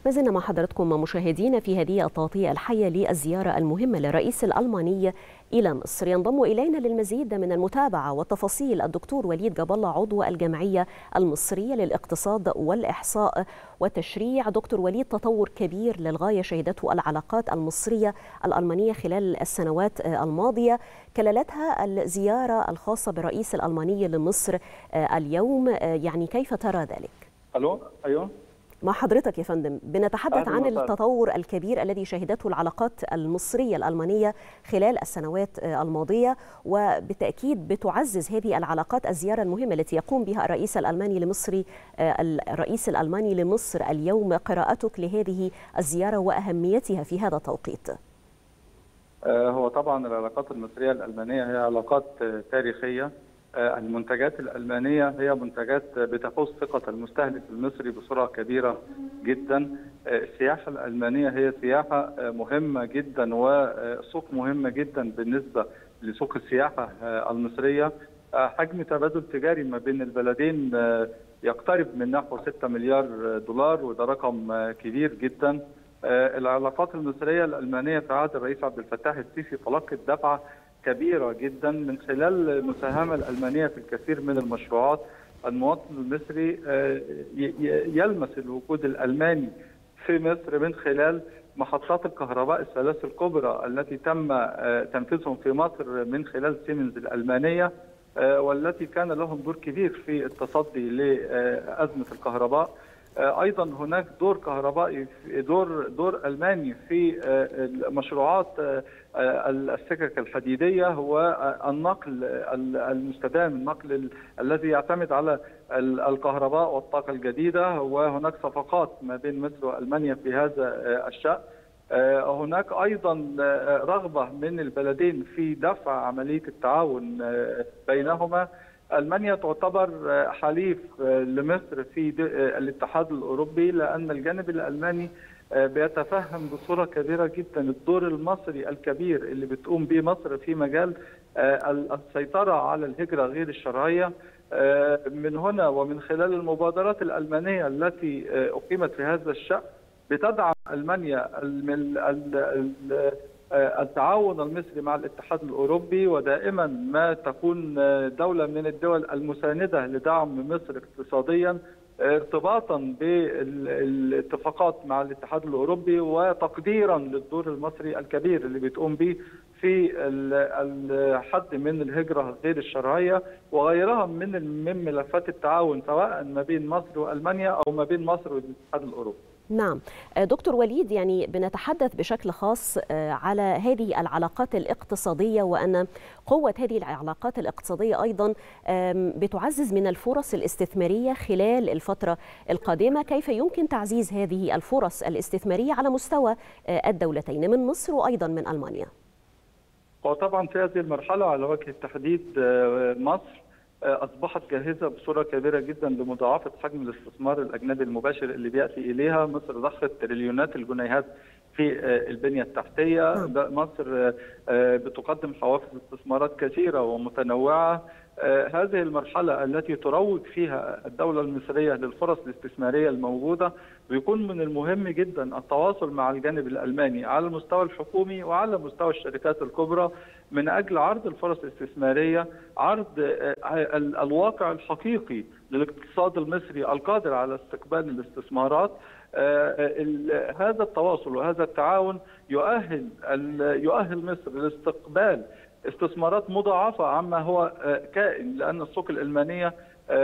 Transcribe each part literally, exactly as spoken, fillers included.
ما زلنا مع حضراتكم مشاهدين في هذه التغطية الحية للزيارة المهمة للرئيس الألماني إلى مصر. ينضم إلينا للمزيد من المتابعة والتفاصيل الدكتور وليد جاب الله، عضو الجمعية المصرية للاقتصاد والإحصاء والتشريع. دكتور وليد، تطور كبير للغاية شهدته العلاقات المصرية الألمانية خلال السنوات الماضية، كللتها الزيارة الخاصة بالرئيس الألماني لمصر اليوم. يعني كيف ترى ذلك؟ ألو، أيوه مع حضرتك يا فندم. بنتحدث عن التطور الكبير الذي شهدته العلاقات المصرية الألمانية خلال السنوات الماضية، وبالتأكيد بتعزز هذه العلاقات الزيارة المهمة التي يقوم بها الرئيس الألماني لمصر الرئيس الألماني لمصر اليوم. قراءتك لهذه الزيارة وأهميتها في هذا التوقيت؟ هو طبعا العلاقات المصرية الألمانية هي علاقات تاريخية. المنتجات الألمانية هي منتجات بتحوز ثقة المستهلك المصري بسرعة كبيرة جدا. السياحة الألمانية هي سياحة مهمة جدا وسوق مهمة جدا بالنسبة لسوق السياحة المصرية. حجم تبادل تجاري ما بين البلدين يقترب من نحو ستة مليار دولار، وده رقم كبير جدا. العلاقات المصرية الألمانية في عهد الرئيس عبد الفتاح السيسي تلقت دفعة كبيرة جدا من خلال المساهمة الألمانية في الكثير من المشروعات. المواطن المصري يلمس الوجود الألماني في مصر من خلال محطات الكهرباء الثلاث الكبرى التي تم تنفيذهم في مصر من خلال سيمنز الألمانية، والتي كان لهم دور كبير في التصدي لأزمة الكهرباء. ايضا هناك دور كهربائي، دور دور الماني في مشروعات السكك الحديديه والنقل المستدام، النقل الذي يعتمد على الكهرباء والطاقه الجديده، وهناك صفقات ما بين مصر والمانيا في هذا الشأن. هناك ايضا رغبه من البلدين في دفع عمليه التعاون بينهما. ألمانيا تعتبر حليف لمصر في الاتحاد الأوروبي، لأن الجانب الألماني بيتفهم بصورة كبيرة جدا الدور المصري الكبير اللي بتقوم به مصر في مجال السيطرة على الهجرة غير الشرعية. من هنا ومن خلال المبادرات الألمانية التي أقيمت في هذا الشأن بتدعم ألمانيا التعاون المصري مع الاتحاد الأوروبي، ودائما ما تكون دولة من الدول المساندة لدعم مصر اقتصاديا، ارتباطا بالاتفاقات مع الاتحاد الأوروبي وتقديرا للدور المصري الكبير اللي بتقوم به في الحد من الهجرة غير الشرعية وغيرها من من ملفات التعاون سواء ما بين مصر وألمانيا أو ما بين مصر والاتحاد الأوروبي. نعم دكتور وليد، يعني بنتحدث بشكل خاص على هذه العلاقات الاقتصادية، وأن قوة هذه العلاقات الاقتصادية أيضا بتعزز من الفرص الاستثمارية خلال الفترة القادمة. كيف يمكن تعزيز هذه الفرص الاستثمارية على مستوى الدولتين من مصر وأيضا من ألمانيا؟ وطبعا في هذه المرحلة على وجه التحديد مصر أصبحت جاهزة بصورة كبيرة جدا لمضاعفة حجم الاستثمار الأجنبي المباشر اللي بيأتي إليها. مصر ضخت تريليونات الجنيهات في البنية التحتية. مصر بتقدم حوافز استثمارات كثيرة ومتنوعة. هذه المرحلة التي تروج فيها الدولة المصرية للفرص الاستثمارية الموجودة، بيكون من المهم جدا التواصل مع الجانب الألماني على المستوى الحكومي وعلى مستوى الشركات الكبرى من أجل عرض الفرص الاستثمارية، عرض الواقع الحقيقي للاقتصاد المصري القادر على استقبال الاستثمارات. هذا التواصل وهذا التعاون يؤهل يؤهل مصر لاستقبال استثمارات مضاعفة عما هو كائن، لأن السوق الألمانية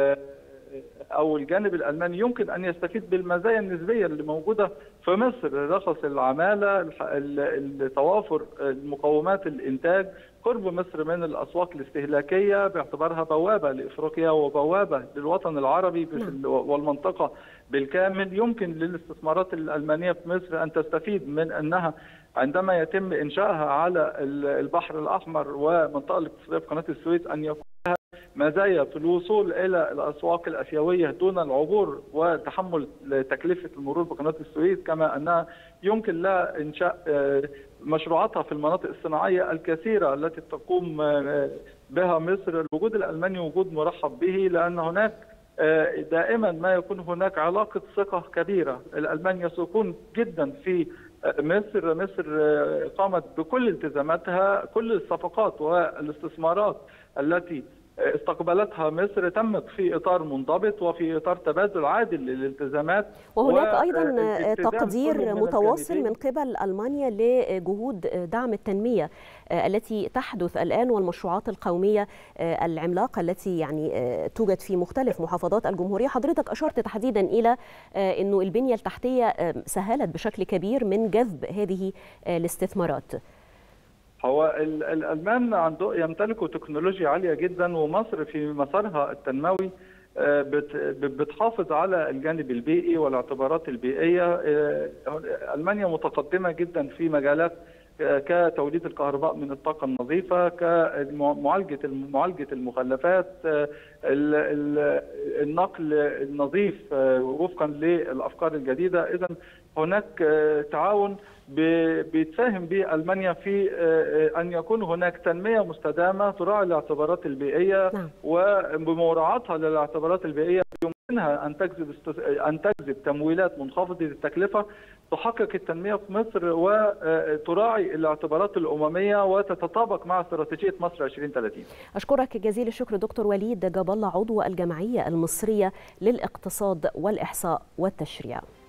أو الجانب الألماني يمكن أن يستفيد بالمزايا النسبية اللي موجودة في مصر، رخص العمالة، توافر مقومات الإنتاج، قرب مصر من الأسواق الاستهلاكية باعتبارها بوابة لإفريقيا وبوابة للوطن العربي والمنطقة بالكامل. يمكن للاستثمارات الألمانية في مصر أن تستفيد من أنها عندما يتم إنشائها على البحر الأحمر ومنطقة الاقتصادية في قناة السويس أن يكون لها مزايا في الوصول إلى الأسواق الآسيوية دون العبور وتحمل تكلفة المرور بقناة السويس، كما أنها يمكن لها إنشاء مشروعاتها في المناطق الصناعية الكثيرة التي تقوم بها مصر. الوجود الألماني وجود مرحب به، لأن هناك دائما ما يكون هناك علاقة ثقة كبيرة. الألمان يثقون جدا في مصر. مصر قامت بكل التزاماتها، كل الصفقات والاستثمارات التي استقبلتها مصر تمت في إطار منضبط وفي إطار تبادل عادل للالتزامات. وهناك أيضا تقدير متواصل من قبل ألمانيا لجهود دعم التنمية التي تحدث الآن والمشروعات القومية العملاقة التي يعني توجد في مختلف محافظات الجمهورية. حضرتك أشرت تحديدا إلى أنه البنية التحتية سهلت بشكل كبير من جذب هذه الاستثمارات. هو الألمان عنده يمتلكوا تكنولوجيا عالية جدا، ومصر في مسارها التنموي بتحافظ على الجانب البيئي والاعتبارات البيئية. ألمانيا متقدمة جدا في مجالات كتوليد الكهرباء من الطاقة النظيفة، كمعالجة معالجة المخلفات، النقل النظيف وفقا للأفكار الجديدة. إذن هناك تعاون بتساهم به ألمانيا في أن يكون هناك تنمية مستدامة تراعي الاعتبارات البيئية، وبمراعاتها للاعتبارات البيئية يمكنها أن تجذب أن تجذب تمويلات منخفضة التكلفة تحقق التنمية في مصر وتراعي الاعتبارات الأممية وتتطابق مع استراتيجية مصر ألفين وثلاثين. أشكرك جزيل الشكر دكتور وليد جاب الله، عضو الجمعية المصرية للاقتصاد والإحصاء والتشريع.